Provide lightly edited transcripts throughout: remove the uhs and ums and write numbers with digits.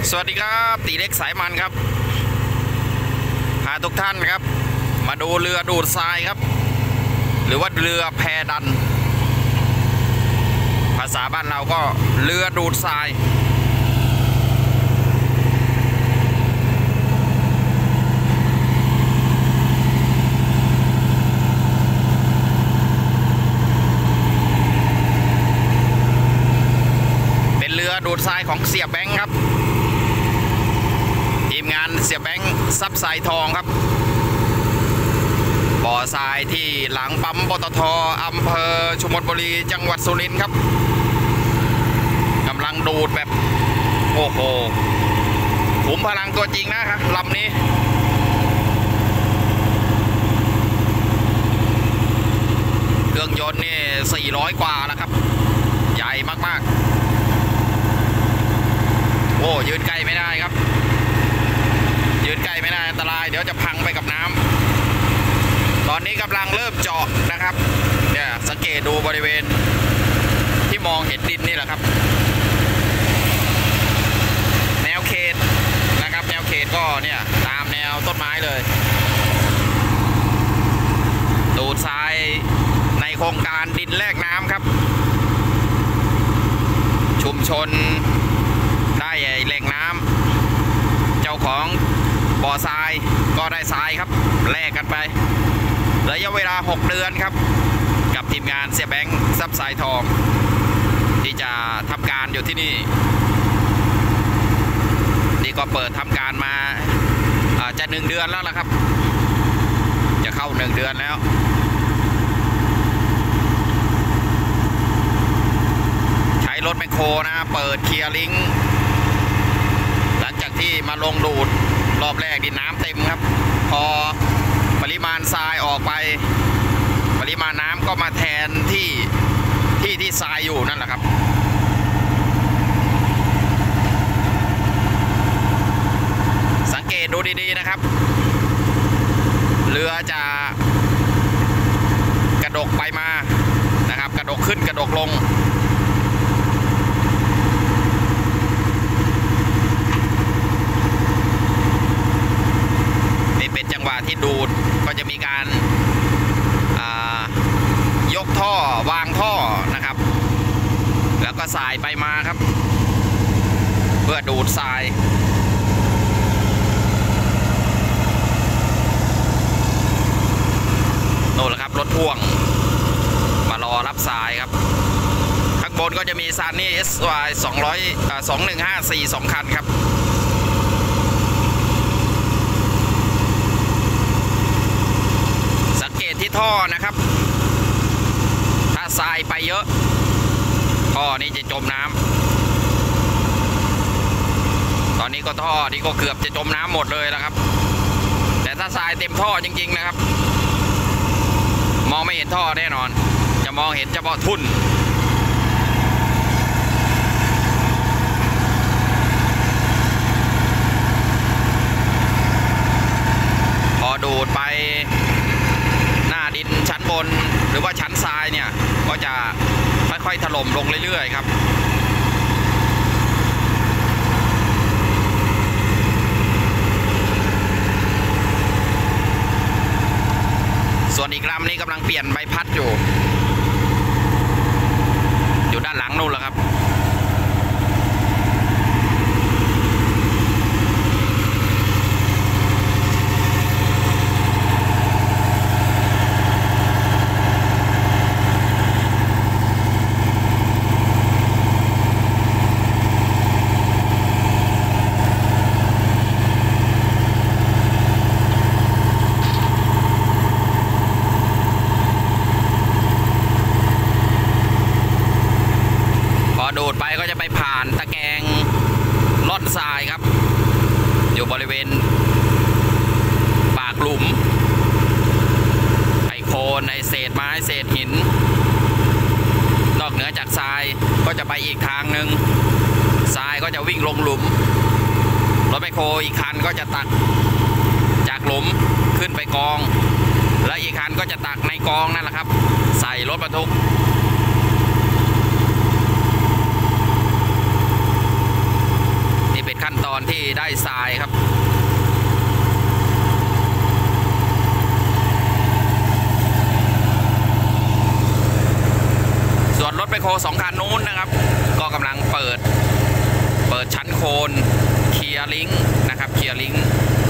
สวัสดีครับตีเล็กสายมันครับพาทุกท่านครับมาดูเรือดูดทรายครับหรือว่าเรือแพดันภาษาบ้านเราก็เรือดูดทรายเป็นเรือดูดทรายของเสียแบงค์ครับทีมงานเสียแบงค์ซับทรายทองครับบ่อทรายที่หลังปั๊มปตท.อำเภอชุมพลบุรีจังหวัดสุรินทร์ครับกำลังดูดแบบโอ้โหขุมพลังตัวจริงนะครับลำนี้เครื่องยนต์นี่400 กว่าแล้วครับใหญ่มากๆโอ้ยืนใกล้ไม่ได้ครับยืนใกล้ไม่ได้อันตรายเดี๋ยวจะพังไปกับน้ำตอนนี้กำลังเริ่มเจาะนะครับเนี่ยสังเกตดูบริเวณที่มองเห็นดินนี่แหละครับแนวเขตนะครับแนวเขตก็เนี่ยตามแนวต้นไม้เลยดูดทรายในโครงการดินแลกน้ำครับชุมชนได้แหล่งน้ำเจ้าของบ่อทรายก็ได้ทรายครับแลกกันไประยะเวลา6 เดือนครับกับทีมงานเสียแบงค์ซับทรายทองที่จะทำการอยู่ที่นี่นี่ก็เปิดทำการมาจะ1 เดือนแล้วล่ะครับจะเข้า1 เดือนแล้วใช้รถแมคโครนะเปิดเคลียร์ลิงก์หลังจากที่มาลงดูดรอบแรกดินน้ำเต็มครับพอปริมาณทรายออกไปปริมาณน้ำก็มาแทนที่ทรายอยู่นั่นแหละครับสังเกตดูดีๆนะครับเรือจะกระดกไปมานะครับกระดกขึ้นกระดกลงเป็นจังหวะที่ดูดก็จะมีการยกท่อวางท่อนะครับแล้วก็สายไปมาครับเพื่อดูดทรายโน่นแหละครับรถพ่วงมารอรับทรายครับข้างบนก็จะมีซานี่ SY 2154 2 คันครับที่ท่อนะครับถ้าทรายไปเยอะท่อนี้จะจมน้ำตอนนี้ก็ท่อนี้ก็เกือบจะจมน้ำหมดเลยแล้วครับแต่ถ้าทรายเต็มท่อจริงๆนะครับมองไม่เห็นท่อแน่นอนจะมองเห็นเฉพาะทุ่นพอดูดไปดินชั้นบนหรือว่าชั้นทรายเนี่ยก็จะค่อยๆถล่มลงเรื่อยๆครับส่วนอีกลำนี้กำลังเปลี่ยนใบพัดอยู่ด้านหลังนู่นแหละครับดูดไปก็จะไปผ่านตะแกรงล่อนทรายครับอยู่บริเวณปากหลุมไอโคลนไอเศษไม้เศษหินนอกเหนือจากทรายก็จะไปอีกทางหนึ่งทรายก็จะวิ่งลงหลุมรถแมคโครอีกคันก็จะตักจากหลุมขึ้นไปกองและอีกคันก็จะตักในกองนั่นแหละครับใส่รถบรรทุก ขั้นตอนได้ทรายครับส่วนรถแมคโคร2 คันนู้นนะครับก็กำลังเปิดชั้นโคนเคลียร์ลิงก์นะครับเคลียร์ลิงก์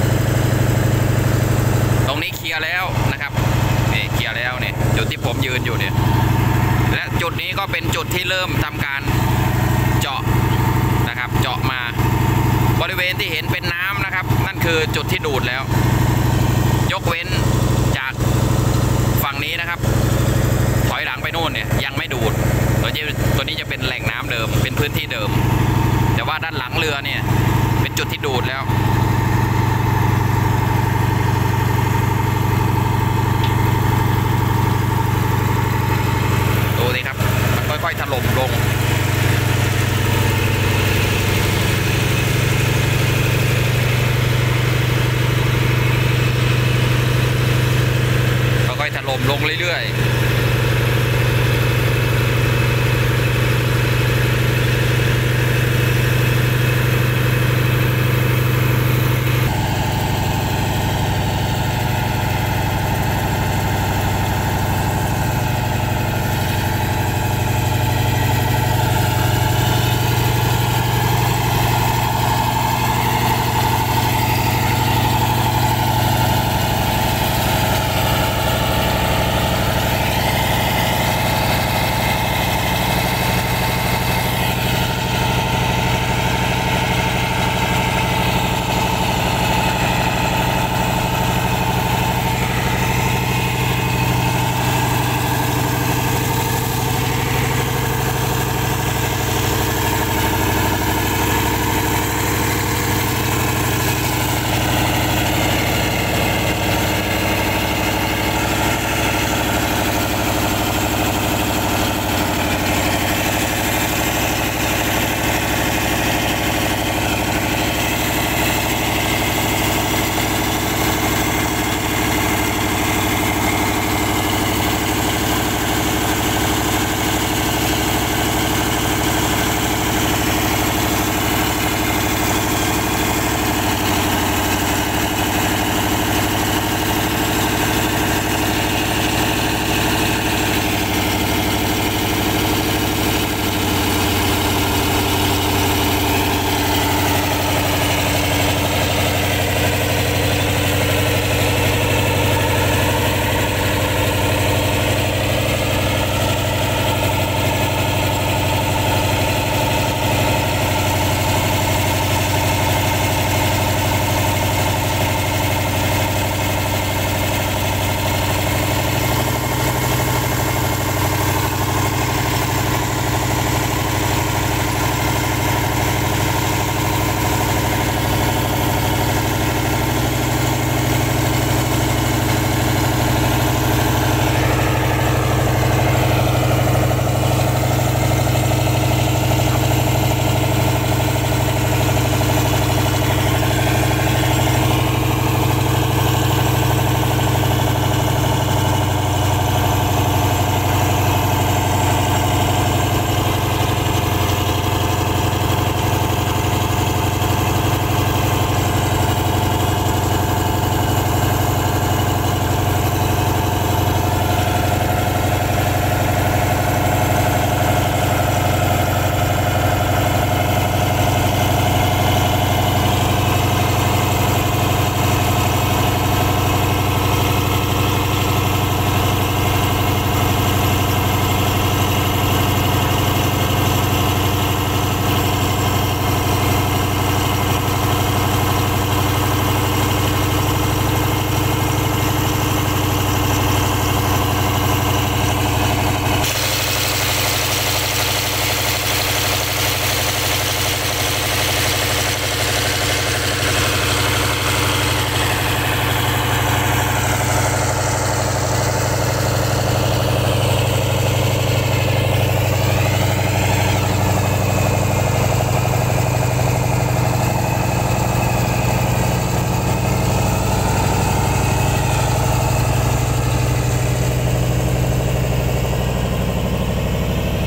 ตรงนี้เคลียร์แล้วนะครับนี่เคลียร์แล้วเนี่ยจุดที่ผมยืนอยู่เนี่ยและจุดนี้ก็เป็นจุดที่เริ่มทำการเจาะนะครับเจาะมาบริเวณที่เห็นเป็นน้ำนะครับนั่นคือจุดที่ดูดแล้วยกเว้นจากฝั่งนี้นะครับถอยหลังไปนู่นเนี่ยยังไม่ดูดตัวนี้จะเป็นแหล่งน้ำเดิมเป็นพื้นที่เดิมแต่ว่าด้านหลังเรือเนี่ยเป็นจุดที่ดูดแล้วดูสิครับมันค่อยๆถล่มลงค่อยๆถล่มลงเรื่อยๆ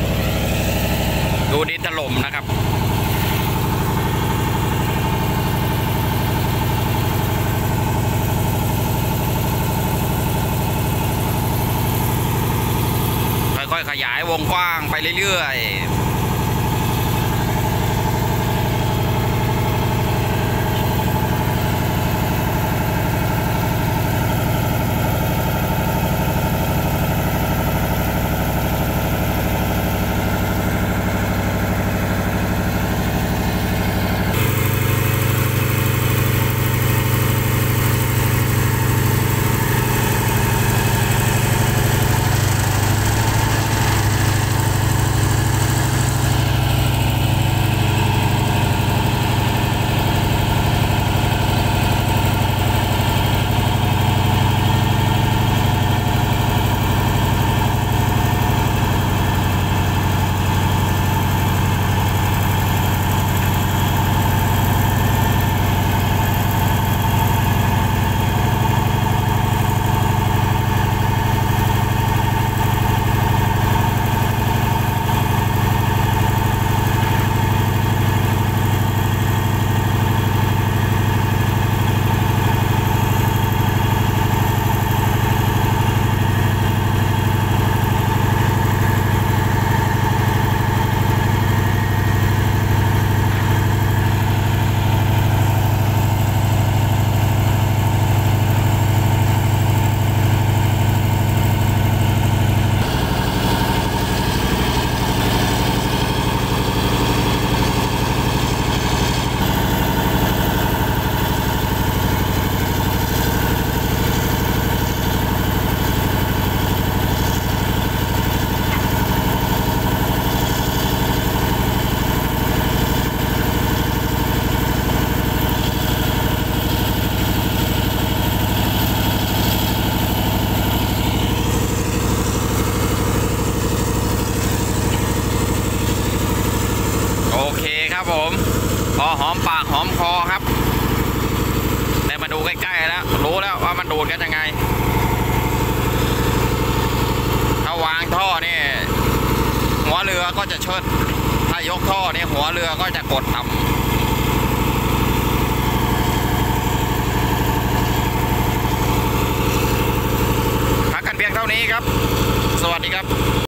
ดูดินถล่มนะครับวงกว้างไปเรื่อยๆครับผมพอหอมปากหอมคอครับแต่มาดูใกล้ๆแล้วรู้แล้วว่ามันดูดกันยังไงถ้าวางท่อนี่หัวเรือก็จะเชิดถ้ายกท่อนี่หัวเรือก็จะกดต่ำพักกันเพียงเท่านี้ครับสวัสดีครับ